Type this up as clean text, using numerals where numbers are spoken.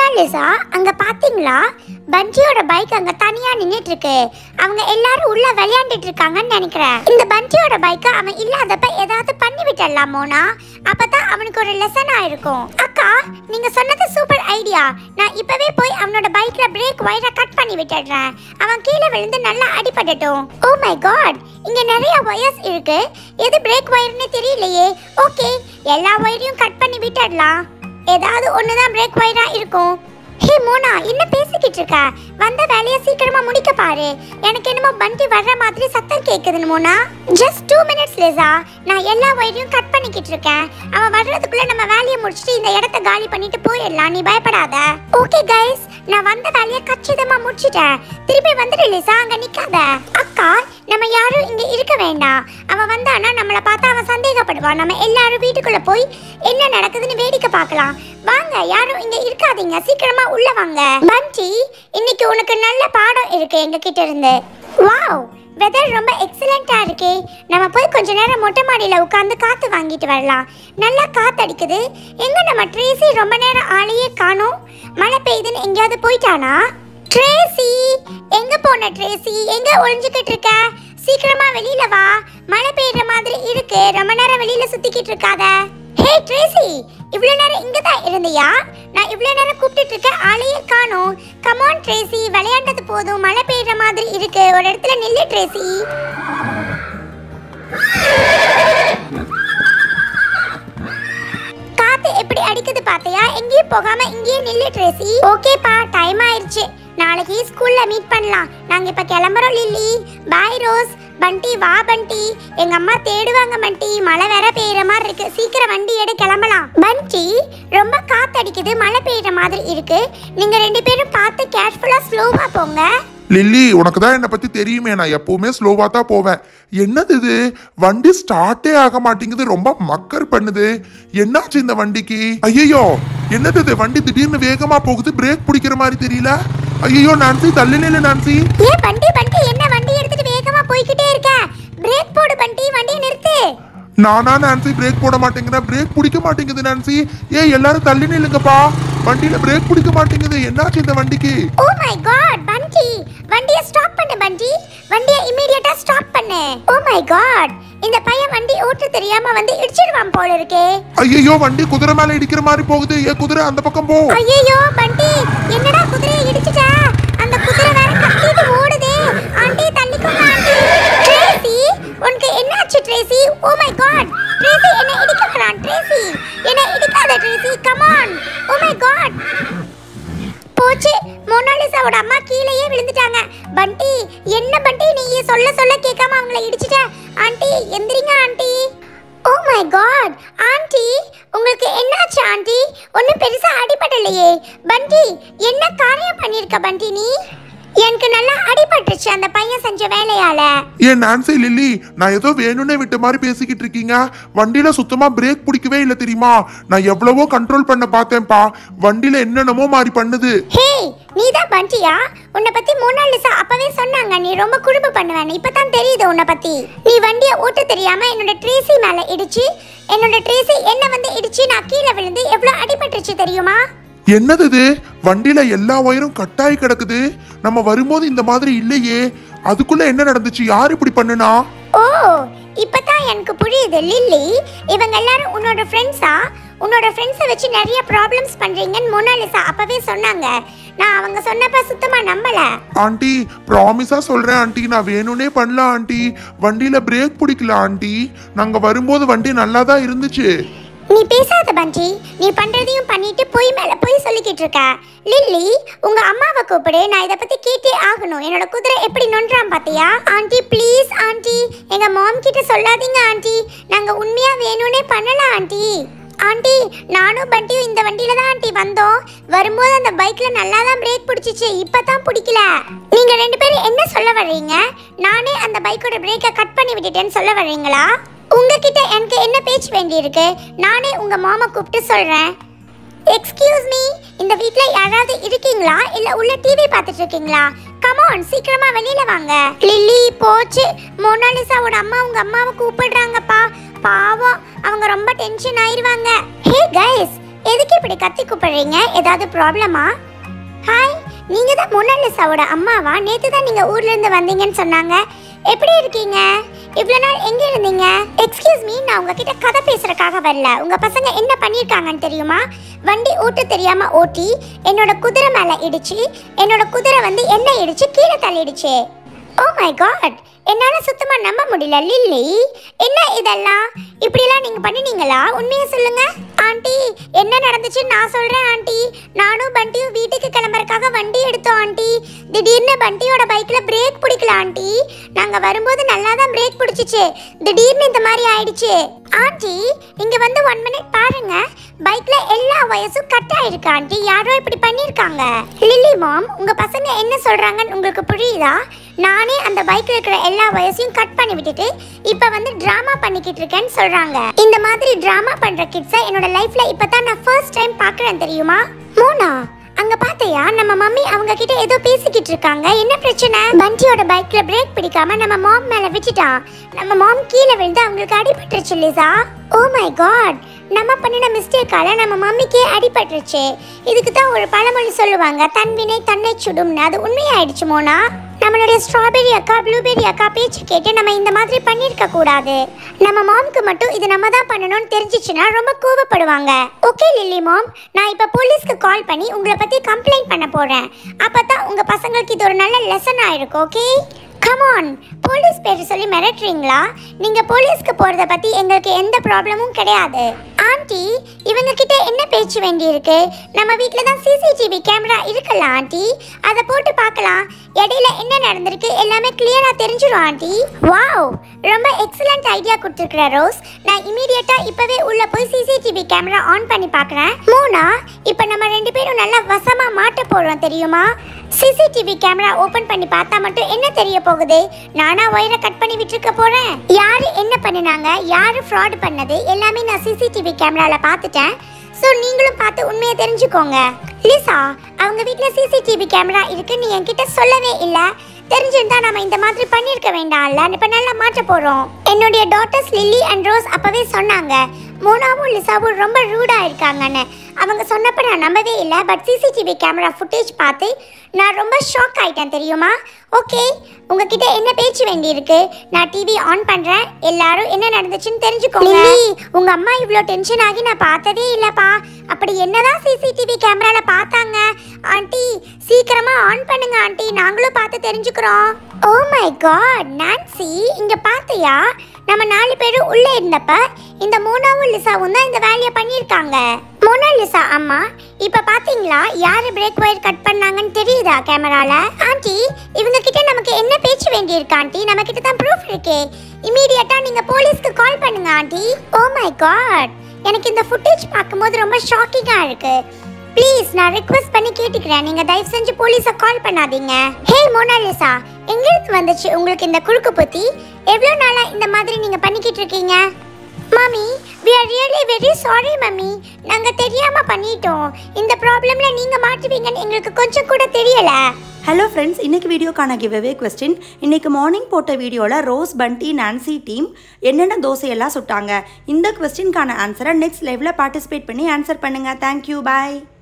Mona Lisa அங்க பாத்தீங்களா? பஞ்சியோட bike அங்க தனியா நின்னுட்டு இருக்கு. அவங்க எல்லாரும் உள்ள விளையாண்டுட்டு இருக்காங்கன்னு நினைக்கிறேன். இந்த பஞ்சியோட பைக்க அவன் இல்லாதப்ப ஏதாவது பண்ணி விட்டுடலாம் மோனா. அப்பதான் அவனுக்கு ஒரு லெசன் ஆயிருக்கும். அக்கா, நீங்க சொன்னது சூப்பர் ஐடியா. நான் இப்பவே போய் அவனோட பைக்ல பிரேக் வயரை கட் பண்ணி விட்டுடுறேன். அவன் கீழே விழுந்து நல்லா அடிபடட்டும். ஓ மை காட், இங்க நிறைய வயர்ஸ் இருக்கு. எது பிரேக் வயர்னு தெரியலையே. ஓகே, எல்லா வயரையும் கட் பண்ணி விட்டுடலாம். ஏதாவது ஒண்ணுதான் பிரேக் வயரா இருக்கும். ஹே மோனா, என்ன பேசிக்கிட்டு இருக்க? வந்த வேலையை சீக்கிரமா முடிக்க பாரு. எனக்கு என்னமோ பண்டி வர்ற மாதிரி சத்தம் கேக்குதுன்னு மோனா. ஜஸ்ட் 2 minutes லேசா. நான் எல்லா வயரையும் கட் பண்ணிக்கிட்டு இருக்கேன். அவன் வர்றதுக்குள்ள நம்ம வேலையை முடிச்சிட்டு இந்த இடத்தை காலி பண்ணிட்டு போயிடலாம். நீ பயப்படாத. ஓகே கைஸ், நான் வந்த வேலையை கச்சிதமா முடிச்சிட்டேன். திருப்பி வந்துடு லேசா, அங்க நிக்காத. அக்கா, நம்ம யாரும் இங்க இருக்க வேண்டாம். அவன் வந்தானா நம்மள பார்த்தா அவன் சந்தேகப்படுவான். நம்ம எல்லாரும் வீட்டுக்குள்ள போய் என்ன நடக்குதுன்னு வேடிக்கை பார்க்கலாம். வாங்க, யாரும் இங்க இருக்காதீங்க, சீக்கிரமா உள்ள வாங்க. பஞ்சி, இன்னைக்கு உனக்கு நல்ல பாடம் இருக்கு எங்க கிட்ட இருந்து. வாவ், வெதர் ரொம்ப எக்ஸலென்ட்டா இருக்கே. நம்ம போய் கொஞ்ச நேரம் மொட்டை மாடியில உட்கார்ந்து காத்து வாங்கிட்டு வரலாம். நல்லா காத்து அடிக்குது. எங்க நம்ம ட்ரேசி ரொம்ப நேரம் ஆளையே காணோம். மழை பெய்யுதுன்னு எங்கேயாவது போயிட்டானா? ட்ரேசி, எங்க போன ட்ரேசி? எங்க ஒளிஞ்சுக்கிட்டு இருக்க? சீக்கிரமா வெளியில வா. மழை பெய்யுற மாதிரி இருக்கு. ரொம்ப நேரம் வெளியில சுத்திக்கிட்டு இருக்காத. ஹே ட்ரேசி, இவ்வளவு நேரம் இங்க தான் இருந்தியா? நான் இவ்வளவு நேரம் கூப்பிட்டுட்டு இருக்கேன், ஆளையே காணோம். கம் ஆன் ட்ரேசி, விளையாண்டது போதும். மழை பெய்யுற மாதிரி இருக்கு. ஒரு இடத்துல நில்லு ட்ரேசி. காத்து எப்படி அடிக்குது பாத்தியா? எங்கேயும் போகாம இங்கேயே நில்லு ட்ரேசி. ஓகேப்பா, டைம் ஆயிருச்சு. நாளைக்கு ஸ்கூல்ல மீட் பண்ணலாம். நாங்க இப்ப கிளம்புறோம் லில்லி. பாய் ரோஸ். பண்டி வா பண்டி, எங்க அம்மா தேடுவாங்க பண்டி. மழை வேற பெய்யுற மாதிரி இருக்கு. சீக்கிரம் வண்டி எடு, கிளம்பலாம். பண்டி, ரொம்ப காத்தடிக்குது, மழை பெய்யுற மாதிரி இருக்கு. நீங்க ரெண்டு பேரும் பார்த்து கேர்ஃபுல்லா ஸ்லோவா போங்க. லில்லி, உனக்கு தான் என்னை பத்தி தெரியுமே, நான் எப்பவுமே ஸ்லோவா தான் போவேன். என்னது இது, வண்டி ஸ்டார்ட்டே ஆக மாட்டேங்குது, ரொம்ப மக்கர் பண்ணுது. என்னாச்சு இந்த வண்டிக்கு? ஐயோ, என்னது இது, வண்டி திடீர்னு வேகமா போகுது, பிரேக் பிடிக்கிற மாதிரி தெரியல. ஐயோ நான்சி, தள்ளி நில்லு நான்சி. ஏ பண்டி, பண்டி என்ன வண்டி எடுத்துட்டு வேகமா போய்கிட்டே இருக்க? பிரேக் போடு பண்டி, வண்டியை நிறுத்து. நானா நான்சி பிரேக் போட மாட்டேங்கிறேன், பிரேக் பிடிக்க மாட்டேங்குது நான்சி. எல்லாரும் தள்ளி நில்லுங்கப்பா, வண்டியில பிரேக் பிடிக்க மாட்டேங்குது. என்னாச்சு இந்த வண்டிக்கு? ஓ மை காட் பண்டி, வண்டியை ஸ்டாப் பண்ணு பண்டி, வண்டியை இமிடியேட்டா ஸ்டாப் பண்ணு. ஓ மை காட், இந்த பையன் வண்டி ஓட்ட தெரியாம வந்து இடிச்சிடுவான் போல இருக்கே. ஐயோ, வண்டி குதிரை மேல இடிக்கிற மாதிரி போகுது. குதிரை அந்த பக்கம் போ. ஐயோ பண்டி, என்னடா குதிரையை இடிச்சிட்ட? அந்த குதிரை வேற கத்திட்டு ஓடுதே. ஆண்டி தள்ளிக்கோங்க ஆண்டி. ட்ரேசி, உனக்கு என்னாச்சு Tracy? Oh my god, Tracy என்ன இடிக்க வரான். ட்ரேசி என்ன இடிக்காத Tracy, come on. Oh my god, போச்சு. மோனாலிசாவோட அம்மா கீழேயே விழுந்துட்டாங்க. பண்டி, என்ன பண்டி நீ சொல்ல சொல்ல கேட்காம அவங்கள இடிச்சிட்ட? ஆண்டி எந்திரிங்க aunty. Oh my god aunty, உங்களுக்கு என்னாச்சு ஆண்டி? ஒன்னும் பெருசா அடிபடலையே. பண்டி, என்ன காரியம் பண்ணிருக்க பண்டி நீ? எனக்கு நல்லா அடிபட்டுச்சு அந்த பையன் செஞ்ச வேலையால. நான்சி, லில்லி, நான் ஏதோ வேணும்னே விட்ட மாதிரி பேசிக்கிட்டு இருக்கீங்க. வண்டியில சுத்தமா பிரேக் பிடிக்கவே இல்லை தெரியுமா? நான் எவ்வளவோ கண்ட்ரோல் பண்ண பார்த்தேன்ப்பா, வண்டியில என்னென்னமோ மாதிரி பண்ணுது. ஹே, நீதான் பண்டியா? உன்னை பத்தி மோனாலிசா அப்பவே சொன்னாங்க, நீ ரொம்ப குறும்பு பண்ணுவேன்னு. இப்பதான் தெரியுது உன்னை பத்தி. நீ வண்டியை ஓட்ட தெரியாம என்னோட ட்ரேசி மேல இடிச்சு, என்னோட ட்ரேசி என்ன வந்து இடிச்சு நான் கீழே விழுந்து எவ்வளவு அடிபட்டுச்சு தெரியுமா? என்னது இது, வண்டியில எல்லா ஒயரும் கட்டாயி கிடக்குது. நம்ம வரும்போது இந்த மாதிரி இல்லையே. அதுக்குள்ள என்ன நடந்துச்சு? யார் இப்படி பண்ணுனா? ஓ, இப்பதான் எனக்கு புரியுது லில்லி. இவங்க எல்லாரும் உன்னோட ஃப்ரெண்ட்ஸா? உன்னோட ஃப்ரெண்ட்ஸை வச்சு நிறைய ப்ராப்ளம்ஸ் பண்றீங்கன்னு மோனாலிசா அப்பவே சொன்னாங்க. நான் அவங்க சொன்னப்ப சுத்தமா நம்பல. ஆண்டி, ப்ராமிஸா சொல்றேன் ஆண்டி, நான் வேணும்னே பண்ணல ஆண்டி. வண்டியில பிரேக் பிடிக்கல ஆண்டி. நாங்க வரும்போது வண்டி நல்லா தான் இருந்துச்சு. நீ பேசாத பண்டி, நீ பண்றதையும் பண்ணிட்டு போய் மேல போய் சொல்லிக்கிட்டு இருக்க. லில்லி, உங்க அம்மாவை கூப்பிடு, நான் இதை பத்தி கேட்டே ஆகணும். என்னோட குதிரை எப்படி நொன்றான் பாத்தியா? ஆண்டி ப்ளீஸ் ஆண்டி, எங்க மாம் கிட்ட சொல்லாதீங்க ஆண்டி. நாங்க உண்மையா வேணும்னே பண்ணல ஆண்டி. ஆண்டி, நானும் பண்டியும் இந்த வண்டியில தான் ஆண்டி வந்தோம். வரும்போது அந்த பைக்ல நல்லா தான் பிரேக் பிடிச்சிச்சு, இப்பதான் பிடிக்கல. நீங்க ரெண்டு பேரும் என்ன சொல்ல வர்றீங்க? நானே அந்த பைக்கோட பிரேக்கை கட் பண்ணி விட்டுட்டேன்னு சொல்ல வர்றீங்களா? உங்ககிட்ட எனக்கு என்ன பேச்சு வேண்டி இருக்கு? நானே உங்க மாமா கூப்பிட்டு சொல்றேன். எக்ஸ்கியூஸ் மீ, இந்த வீட்ல யாராவது இருக்கீங்களா? இல்ல உள்ள டிவி பார்த்துட்டு இருக்கீங்களா? கம் ஆன், சீக்கிரமா வெளியில வாங்க. லில்லி, போச்சு. மோனாலிசாவோட அம்மா உங்க அம்மாவை கூப்பிடுறாங்கப்பா. பாவம், அவங்க ரொம்ப டென்ஷன் ஆயிருவாங்க. ஹே கைஸ், எதுக்கு இப்படி கத்தி கூப்பிடுறீங்க? ஏதாவது ப்ராப்ளமா? ஹாய், நீங்க தான் மோனாலிசாவோட அம்மாவா? நேத்து தான் நீங்க ஊர்ல இருந்து வந்தீங்கன்னு சொன்னாங்க. எப்படி இருக்கீங்க? இவ்வளவு நாள் எங்க இருந்தீங்க? எக்ஸ்கியூஸ் மீ, நான் உங்ககிட்ட கதை பேசுறதுக்காக வரல. உங்க பசங்க என்ன பண்ணிருக்காங்கன்னு தெரியுமா? வண்டி ஓட்ட தெரியாம ஓட்டி என்னோட குதிரை மேல இடிச்சு, என்னோட குதிரை வந்து என்ன இடிச்சு கீழே தள்ளிடுச்சு. ஓ மை காட், என்னால சுத்தமா நம்ப முடியல. லில்லி, என்ன இதெல்லாம்? இப்படிலாம் நீங்க பண்ணினீங்களா? உண்மையை சொல்லுங்க. ஆண்டி, என்ன நடந்துச்சு நான் சொல்றேன் ஆண்டி. நானும் பண்டியும் வீட்டுக்கு கிளம்புறதுக்காக வண்டி எடுத்தோம் ஆண்டி. திடீர்னு பண்டியோட பைக்ல பிரேக் பிடிக்கல ஆண்டி. நாங்க வரும்போது நல்லா தான் பிரேக் பிடிச்சிச்சு. திடீர்னு இந்த மாதிரி ஆயிடுச்சு. ஆண்டி, இங்க வந்து 1 மினிட் பாருங்க. பைக்ல எல்லா வயசும் கட் ஆயிருக்கு ஆண்டி. யாரோ இப்படி பண்ணிருக்காங்க. லில்லி மாம், உங்க பசங்க என்ன சொல்றாங்கன்னு உங்களுக்கு புரியுதா? நானே அந்த பைக்ல இருக்கிற எல்லா வயசையும் கட் பண்ணி விட்டுட்டு இப்ப வந்து டிராமா பண்ணிக்கிட்டு இருக்கேன்னு சொல்றாங்க. இந்த மாதிரி டிராமா பண்ற கிட்ஸை என்னோட லைஃப்ல இப்பதான் நான் ஃபர்ஸ்ட் டைம் பார்க்கறேன் தெரியுமா? மோனா, அங்க பாத்தையா? நம்ம மம்மி அவங்க கிட்ட ஏதோ பேசிக்கிட்டு இருக்காங்க. என்ன பிரச்சனை? பண்டியோட பைக்ல பிரேக் பிடிக்காம நம்ம மாம் மேல விட்டுட்டான். நம்ம மாம் கீழே விழுந்து அவங்களுக்கு அடிபட்டுருச்சு லிசா. ஓ மை காட், நம்ம பண்ணின மிஸ்டேக்கால நம்ம மம்மிக்கே அடிபட்டுருச்சு. இதுக்கு தான் ஒரு பழமொழி சொல்லுவாங்க, தன்வினை தன்னை சுடும்னு. அது உண்மையாயிடுச்சு மோனா. நம்மளுடைய ஸ்ட்ராபெரி அக்கா, ப்ளூபெரி அக்கா பேச்சு கேட்டு நம்ம இந்த மாதிரி பண்ணிருக்க கூடாது. நம்ம மாம்க்கு மட்டும் இது நம்ம தான் பண்ணணும்னு தெரிஞ்சிச்சுன்னா ரொம்ப கோவப்படுவாங்க. ஓகே லில்லி மாம், நான் இப்ப போலீஸ்க்கு கால் பண்ணி உங்களை பத்தி கம்ப்ளைண்ட் பண்ண போறேன். அப்பதான் உங்க பசங்களுக்கு இது ஒரு நல்ல லெசன் ஆயிருக்கும். Okay, come on. போலீஸ் பேர் சொல்லி மிரட்டுறீங்களா? நீங்க போலீஸ்க்கு போறத பத்தி எங்களுக்கு எந்த ப்ராப்ளமும் கிடையாது. ஆண்டி, இவங்க கிட்ட என்ன பேச்சு வேண்டி இருக்கு? நம்ம வீட்ல தான் சிசிடிவி கேமரா இருக்குல்ல ஆண்டி, அதை போட்டு பார்க்கலாம். இடையில என்ன நடந்திருக்கு எல்லாமே கிளியரா தெரிஞ்சிடும் ஆண்டி. வாவ், ரொம்ப எக்ஸலண்ட் ஐடியா கொடுத்துருக்குற ரோஸ். நான் இமீடியட்டா இப்பவே உள்ள போய் சிசிடிவி கேமரா ஆன் பண்ணி பார்க்கறேன். மோனா, இப்போ நம்ம 2 பேரும் நல்லா வசமா மாட்ட போறோம் தெரியுமா? சிசிடிவி கேமரா ஓபன் பண்ணி பார்த்தா மட்டும் என்ன தெரிய போகுது? நானா ஒயரை கட் பண்ணி விட்டுருக்க போறேன்? யாரு என்ன பண்ணினாங்க, யாரு ஃப்ராட் பண்ணது எல்லாமே நான் சிசிடிவி கேமரால பார்த்துட்டேன். சோ நீங்களும் பார்த்து உண்மையை தெரிஞ்சுக்கோங்க. லிசா, அவங்க வீட்ல சிசிடிவி கேமரா இருக்கு, நீ என்கிட்ட சொல்லவே இல்ல. தெரிஞ்சிருந்தா நம்ம இந்த மாதிரி பண்ணிருக்க வேண்டாம்ல. இப்ப நல்லா மாட்ட போறோம். என்னுடைய டாட்டர்ஸ் லில்லி அண்ட் ரோஸ் அப்பவே சொன்னாங்க மோனாவும் லிசாவும் ரொம்ப ரூடா இருக்காங்கன்னு. அவங்க சொன்னப்ப நான் நம்பவே இல்லை. பட் சிசிடிவி கேமரா ஃபுட்டேஜ் பார்த்து நான் ரொம்ப ஷாக் ஆயிட்டேன் தெரியுமா? ஓகே, உங்ககிட்ட என்ன பேச்சு வேண்டி இருக்கு? நான் டிவி ஆன் பண்றேன், எல்லாரும் என்ன நடந்துச்சுன்னு தெரிஞ்சுக்கோங்க. உங்க அம்மா இவ்ளோ டென்ஷன் ஆகி நான் பார்த்ததே இல்லப்பா. அப்படி என்னதான் சிசிடிவி கேமரால பார்த்தாங்க? ஆண்டி, சீக்கிரமா ஆன் பண்ணுங்க ஆண்டி, நாங்களும் பார்த்து தெரிஞ்சுக்கிறோம். ஓ மை காட், நான்சி, இங்க பாத்தியா? நம்ம 4 பேரும் உள்ள இருந்தப்ப இந்த மோனாவும் லிசாவும் தான் இந்த வேலையை பண்ணியிருக்காங்க. மோனாலிசா அம்மா, இப்ப பாத்தீங்களா யாரு பிரேக் ஒயர் கட் பண்ணாங்கன்னு தெரியுதா கேமரால? ஆண்டி, இவங்க கிட்ட நமக்கு என்ன பேச்சு வேண்டி இருக்கு ஆண்டி? நம்ம கிட்ட தான் ப்ரூஃப் இருக்கே. இமிடியேட்டா நீங்க போலீஸ்க்கு கால் பண்ணுங்க ஆண்டி. ஓ மை காட், எனக்கு இந்த ஃபுட்டேஜ் பார்க்கும்போது ரொம்ப ஷாக்கிங்கா இருக்கு. ப்ளீஸ், நான் ரிக்வெஸ்ட் பண்ணி கேட்டுக்கிறேன், நீங்க தயவு செஞ்சு போலீஸை கால் பண்ணாதீங்க. ஹே மோனாலிசா, எங்கிருந்து வந்துச்சு உங்களுக்கு இந்த குறுக்கு புத்தி? எவ்வளோ நாளா இந்த மாதிரி நீங்க பண்ணிக்கிட்டு இருக்கீங்க? மாமி, we are really very sorry mummy. நாங்க தெரியாம பண்ணிட்டோம். இந்த ப்ராப்ளம்ல நீங்க மாட்டுவீங்கன்னு எங்களுக்கு கொஞ்சம் கூட தெரியல. ஹலோ ஃப்ரெண்ட்ஸ், இன்றைக்கி வீடியோக்கான கிவ்அவே கொஸ்டின். இன்றைக்கி மார்னிங் போட்ட வீடியோவில் ரோஸ், பண்டி, நான்சி டீம் என்னென்ன தோசையெல்லாம் சுட்டாங்க? இந்த கொஸ்டின்கான ஆன்சரை நெக்ஸ்ட் லைவில் பார்ட்டிசிபேட் பண்ணி ஆன்சர் பண்ணுங்கள். தேங்க்யூ, பாய்.